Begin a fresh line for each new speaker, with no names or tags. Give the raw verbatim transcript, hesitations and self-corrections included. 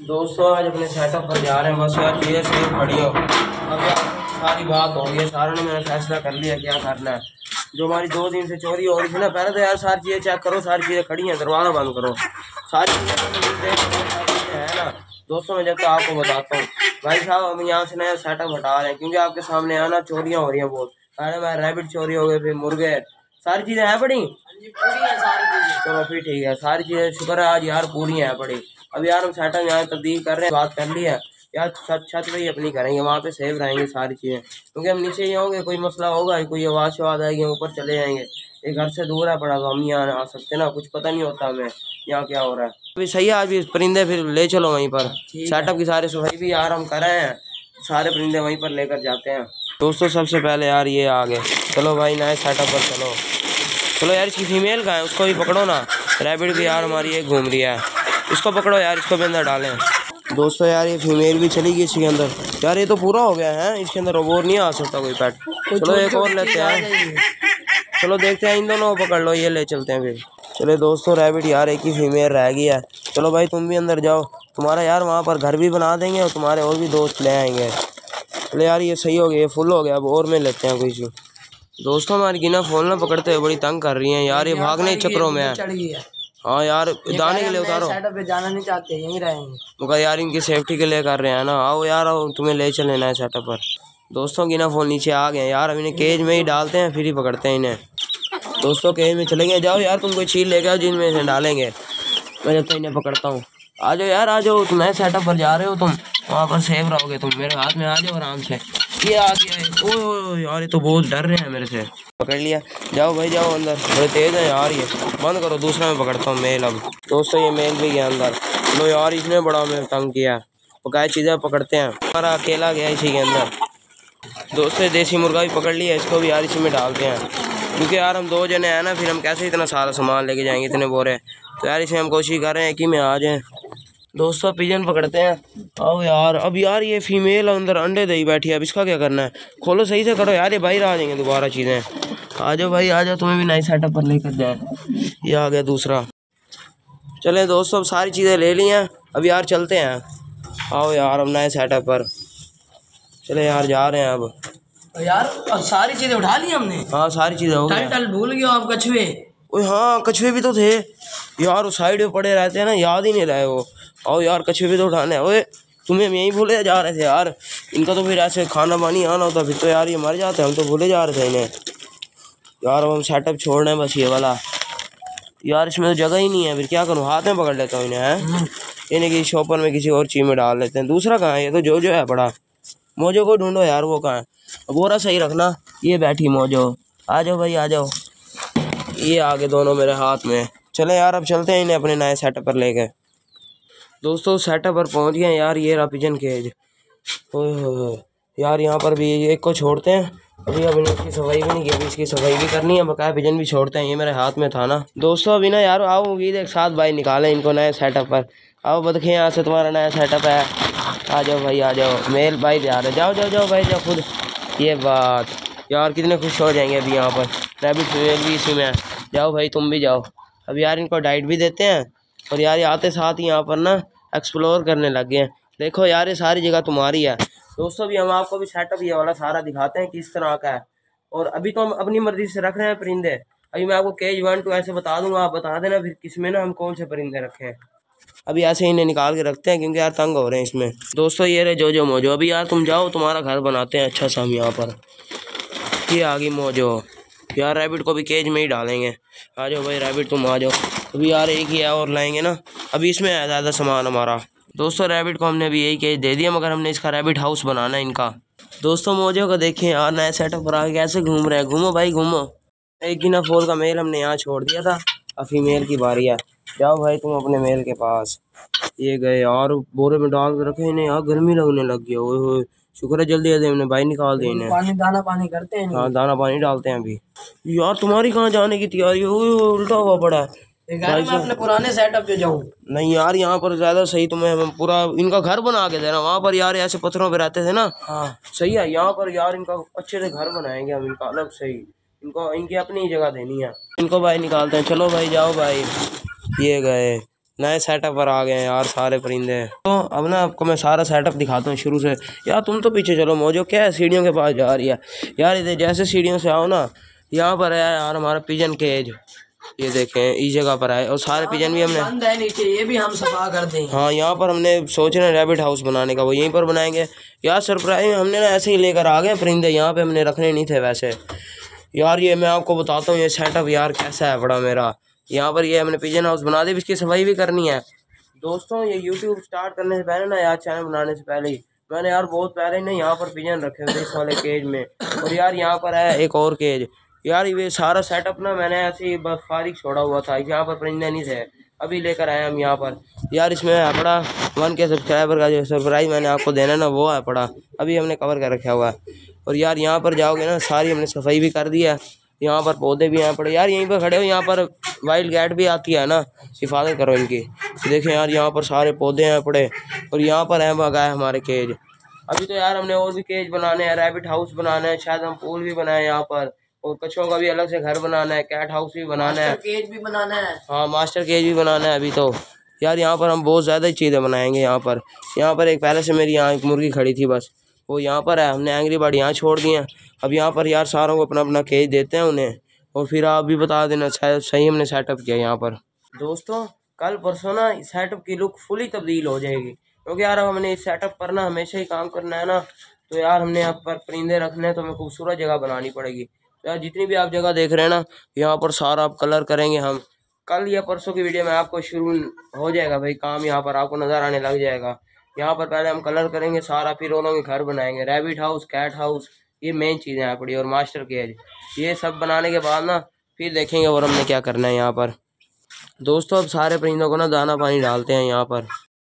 दोस्तों आज अपने सेटअप पर जा रहे हैं। बस यार चीज़ें सही खड़ी हो। अब यार सारी बात हो गई, सारा ने मैंने फैसला कर लिया क्या करना है। जो हमारी दो दिन से चोरी हो रही थी ना, पहले तो यार सारी चीज़ें चेक करो, सारी चीज़ें खड़ी हैं, दरवाज़ा बंद करो, सारी चीज़ें है ना। दोस्तों मैं जब तो आपको बताता हूँ भाई साहब, हम यहाँ से नया सेटअप हटा रहे हैं क्योंकि आपके सामने आना चोरियाँ हो रही हैं बहुत। पहले मैं रैबिट चोरी हो गए, फिर मुर्गे, सारी चीज़ें हैं पड़ी। चलो फिर ठीक है, सारी चीज़ें शुक्र है आज यार पूरी हैं पड़ी। अब यार हम सेटअप यहाँ तब्दील कर रहे हैं, बात कर ली है यार, छत छत पे ही अपनी करेंगे, वहाँ पे सेफ रहेंगे सारी चीज़ें, क्योंकि हम नीचे ही होंगे, कोई मसला होगा, कोई आवाज़ शवाज आएगी, ऊपर चले जाएंगे। ये घर से दूर है पड़ा, तो हम यहाँ आ सकते ना, कुछ पता नहीं होता हमें यहाँ क्या हो रहा है। अभी सही है, आज भी परिंदे फिर ले चलो वहीं पर, सेटअप की सारी सफाई भी यार हम कर रहे हैं, सारे परिंदे वहीं पर लेकर जाते हैं। दोस्तों सबसे पहले यार ये आ गए, चलो भाई नए सेटअप पर चलो। चलो यार इसकी फीमेल का है, उसको भी पकड़ो ना। रैबिट भी यार हमारी एक घूम रही है, इसको पकड़ो यार, इसको भी अंदर डालें। दोस्तों यार ये फीमेल भी चली गई इसके अंदर। यार ये तो पूरा हो गया है, इसके अंदर और नहीं आ सकता कोई पेट। चलो एक और लेते हैं, चलो देखते हैं, इन दोनों को पकड़ लो, ये ले चलते हैं फिर। चलो दोस्तों रैबिट यार एक ही फीमेल रह गई है। चलो भाई तुम भी अंदर जाओ, तुम्हारा यार वहाँ पर घर भी बना देंगे और तुम्हारे और भी दोस्त ले आएंगे। चलो यार ये सही हो गया, ये फुल हो गया, अब और में लेते हैं कोई चीज़। दोस्तों हमारी गिना फोन ना पकड़ते हुए बड़ी तंग कर रही हैं यार, ये भागने चक्रों में है। हाँ यार दाने के लिए उतारो,
सेटअप पे जाना नहीं चाहते, यहीं रहेंगे।
मगर यार इनकी सेफ्टी के लिए कर रहे हैं ना। आओ यार आओ, तुम्हें ले चले ना सेटअप पर। दोस्तों गिना फोन नीचे आ गए यार, अब इन्हें केज में ही डालते हैं, फिर ही पकड़ते हैं इन्हें। दोस्तों केज में चले गए, जाओ यार तुम कोई चीज़ लेके आओ जिनमें इन्हें डालेंगे, मैं जब तक इन्हें पकड़ता हूँ। आ जाओ यार आ जाओ, तुम नए सेटअप पर जा रहे हो, तुम वहाँ पर सेफ रहोगे, तुम मेरे हाथ में आ जाओ आराम से। ये आ गया है, ओ यार ये तो बहुत डर रहे हैं मेरे से। पकड़ लिया, जाओ भाई जाओ अंदर, बड़े तेज है यार ये, बंद करो, दूसरा मैं पकड़ता हूँ मेल। अब दोस्तों ये मेल भी गया अंदर। लो यार इसने बड़ा मेरे तंग किया, पकाए चीज़ें पकड़ते हैं, हमारा अकेला गया इसी के अंदर। दोस्तों देसी मुर्गा भी पकड़ लिया, इसको भी यार इसी में डालते हैं, क्योंकि यार हम दो जने हैं ना, फिर हम कैसे इतना सारा सामान लेके जाएंगे, इतने बोरे। तो यार इसे हम कोशिश कर रहे हैं कि मैं आ जाएँ। दोस्तों पिजन पकड़ते हैं, आओ यार। अब यार ये फीमेल अंदर अंडे दे बैठी है, अब इसका क्या करना है, खोलो सही से करो यार, ये बाहर आ जाएंगे दोबारा चीज़ें। आ जाओ भाई आ जाओ, तुम्हें भी नई सेटअप पर लेकर जाए। ये आ गया दूसरा। चलें दोस्तों अब सारी चीज़ें ले ली हैं, अब यार चलते हैं। आओ यार अब नए सेटअप पर चले यार, जा रहे हैं अब।
यार अब सारी चीजें उठा ली हमने।
हाँ सारी चीज़ें हो गई।
टल भूल गया आप कछुए।
ओए हाँ कछुए भी तो थे यार, उस साइड में पड़े रहते हैं ना, याद ही नहीं रहे वो। आओ यार कछुए भी तो उठाने हैं। ओए तुम्हें हम यहीं भूले जा रहे थे यार, इनका तो फिर ऐसे खाना पानी आना होता, फिर तो यार ये मर जाते, हम तो भूले जा रहे थे इन्हें यार। अब हम सेटअप छोड़ रहे हैं बस ये वाला यार, इसमें तो जगह ही नहीं है, फिर क्या करूँ, हाथ में पकड़ लेता हूँ इन्हें है, इन्हें किसी शॉपर में किसी और चीज़ में डाल लेते हैं। दूसरा कहाँ है, ये तो जो जो है बड़ा। मोजो को ढूंढो यार, वो कहाँ है, बोरा सही रखना। ये बैठी मोजो, आ जाओ भाई आ जाओ। ये आगे दोनों मेरे हाथ में। चले यार अब चलते हैं इन्हें अपने नए सेटअप पर लेके। दोस्तों सेटअप पर पहुंच गए यार, ये रहा पिजन केज। ओए होए यार यहाँ पर भी एक को छोड़ते हैं, अभी अब इसकी सफाई भी नहीं की, अभी इसकी सफाई भी करनी है, बकाया पिजन भी छोड़ते हैं, ये मेरे हाथ में था ना। दोस्तों अभी ना यार आओ उम्मीद एक साथ भाई निकालें इनको नए सेटअप पर। आओ बदखे यहाँ से, तुम्हारा नया सेटअप है, आ जाओ भाई आ जाओ। मेल भाई जा रहे, जाओ जाओ जाओ भाई जाओ खुद। ये बात यार कितने खुश हो जाएंगे अभी यहाँ पर, रैबिट फीमेल भी इसी में है। जाओ भाई तुम भी जाओ। अब यार इनको डाइट भी देते हैं, और यार ये आते साथ ही यहाँ पर ना एक्सप्लोर करने लग गए हैं। देखो यार ये सारी जगह तुम्हारी है। दोस्तों भी हम आपको भी सेटअप ये वाला सारा दिखाते हैं किस तरह का है। और अभी तो हम अपनी मर्जी से रख रहे हैं परिंदे, अभी मैं आपको केज वन टू ऐसे बता दूंगा, आप बता देना फिर किस में ना हम कौन से परिंदे रखे हैं। अभी ऐसे इन्हें निकाल के रखते हैं क्योंकि यार तंग हो रहे हैं इसमें। दोस्तों ये रहे जो जो मोजो, अभी यार तुम जाओ, तुम्हारा घर बनाते हैं अच्छा सा हम यहाँ पर। ये आ गई मोजो यार, रैबिट को भी केज में ही डालेंगे। आ जाओ भाई रैबिट तुम आ जाओ, अभी यार एक ही है और लाएंगे ना, अभी इसमें है ज़्यादा सामान हमारा। दोस्तों रैबिट को हमने भी यही केज दे दिया, मगर हमने इसका रैबिट हाउस बनाना है इनका। दोस्तों मोजो को देखें यार नए सेटअप पर आके कैसे घूम रहे हैं, घूमो भाई घूमो। एक गिना फोल का मेल हमने यहाँ छोड़ दिया था, अब फीमेल की बारी है, जाओ भाई तुम अपने मेल के पास। ये गए यार, बोरे में डाल के रखे इन्हें, यार गर्मी लगने लग गई। ओए होए शुक्र है जल्दी जल्दी हमने भाई निकाल दिए इन्हें।
पानी दाना पानी करते हैं।
हाँ दाना पानी डालते हैं अभी। यार तुम्हारी कहाँ जाने की तैयारी है, उल्टा हुआ पड़ा है।
मैं अपने पुराने सेटअप पे जाऊँ?
नहीं यार यहाँ पर ज्यादा सही, तुम्हें हम पूरा इनका घर बना के देना, वहाँ पर यार ऐसे पत्थरों पे रहते थे ना। हाँ सही है, यहाँ पर यार इनका अच्छे से घर बनाएंगे हम इनका अलग सही, इनको इनकी अपनी जगह देनी है। इनको भाई निकालते हैं, चलो भाई जाओ भाई। ये गए नए सेटअप पर आ गए हैं यार सारे परिंदे। तो अब ना आपको मैं सारा सेटअप दिखाता हूँ शुरू से। यार तुम तो पीछे चलो, मौजो क्या है सीढ़ियों के पास जा रही है यार। इधर जैसे सीढ़ियों से आओ ना, यहाँ पर है यार हमारा पिजन केज, ये देखें इस जगह पर है। और सारे पिजन भी हमने
बंद है नीचे, ये भी हम सफा कर देंगे।
हाँ, यहाँ पर हमने सोच रहे हैं रैबिट हाउस बनाने का, वो यहीं पर बनाएंगे यार। सरप्राइज हमने ना ऐसे ही लेकर आ गए परिंदे, यहाँ पे हमने रखने नहीं थे वैसे यार। ये मैं आपको बताता हूँ ये सेटअप यार कैसा है बड़ा मेरा। यहाँ पर ये हमने पिजन हाउस बना दी, इसकी सफाई भी करनी है। दोस्तों ये यूट्यूब स्टार्ट करने से पहले ना यार, चैनल बनाने से पहले ही मैंने यार बहुत पहले ना यहाँ पर पिजन रखे हुए थे इस वाले केज में। और यार यहाँ पर है एक और केज यार। ये सारा सेटअप ना मैंने ऐसे ही बस फारिग छोड़ा हुआ था, यहाँ पर परिंदे नहीं थे, अभी लेकर आए हम यहाँ पर यार। इसमें है पड़ा वन के सब्सक्राइबर का जो सरप्राइज मैंने आपको देना ना, वो है पड़ा, अभी हमने कवर कर रखा हुआ है। और यार यहाँ पर जाओगे ना, सारी हमने सफाई भी कर दी है। यहाँ पर पौधे भी हैं पड़े यार, यहीं पर खड़े हो, यहाँ पर वाइल्ड कैट भी आती है ना, हिफाजत करो इनकी। देखें यार यहाँ पर सारे पौधे हैं पड़े। और यहाँ पर है बगा है हमारे केज। अभी तो यार हमने और भी केज बनाने हैं, रैबिट हाउस बनाना है, शायद हम पूल भी बनाए यहाँ पर, और कछुओं का भी अलग से घर बनाना है, कैट हाउस भी बनाना है,
केज भी बनाना है।
हाँ मास्टर केज भी बनाना है अभी तो यार। यहाँ पर हम बहुत ज़्यादा चीज़ें बनाएंगे यहाँ पर। यहाँ पर एक पहले से मेरी यहाँ एक मुर्गी खड़ी थी, बस वो यहाँ पर है, हमने एंग्री बर्ड यहाँ छोड़ दिए हैं। अब यहाँ पर यार सारों को अपना अपना केज देते हैं उन्हें, और फिर आप भी बता देना शायद सही हमने सेटअप किया यहाँ पर। दोस्तों कल परसों ना सेटअप की लुक फुली तब्दील हो जाएगी, क्योंकि यार हमने इस सेटअप पर ना हमेशा ही काम करना है ना, तो यार हमने यहाँ पर परिंदे रखने हैं, तो हमें खूबसूरत जगह बनानी पड़ेगी। तो यार जितनी भी आप जगह देख रहे हैं ना, यहाँ पर सारा आप कलर करेंगे हम। कल या परसों की वीडियो में आपको शुरू हो जाएगा भाई काम, यहाँ पर आपको नज़र आने लग जाएगा। यहाँ पर पहले हम कलर करेंगे सारा, फिर उन्होंने घर बनाएंगे, रैबिट हाउस, कैट हाउस, ये मेन चीज़ें यहाँ पड़ी, और मास्टर केज। ये सब बनाने के बाद ना फिर देखेंगे और हमने क्या करना है यहाँ पर। दोस्तों अब सारे परिंदों को ना दाना पानी डालते हैं यहाँ पर।